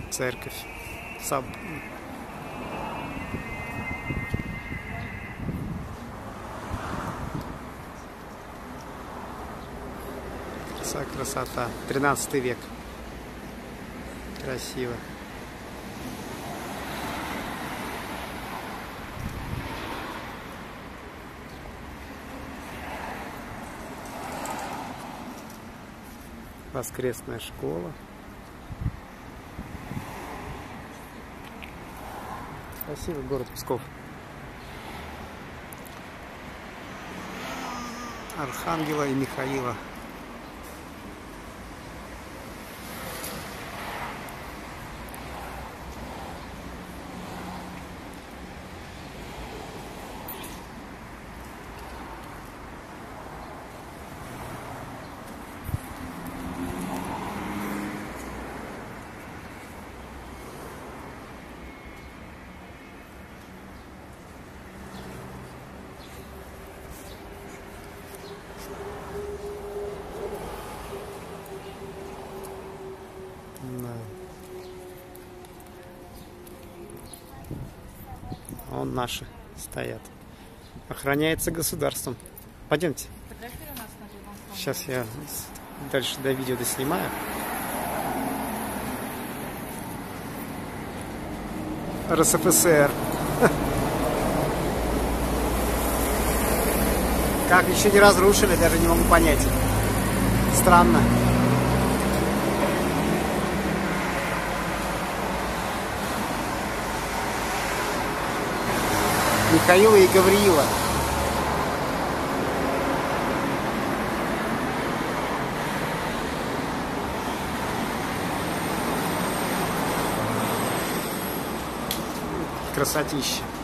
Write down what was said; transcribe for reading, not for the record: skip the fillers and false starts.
церковь. Красота. 13 век. Красиво. Воскресная школа. Красивый город Псков. Архангела и Михаила. Вон наши стоят. Охраняется государством. Пойдемте. Сейчас я дальше до видео доснимаю. РСФСР. Как еще не разрушили, даже не могу понять. Странно. Михаила и Гавриила. Красотища.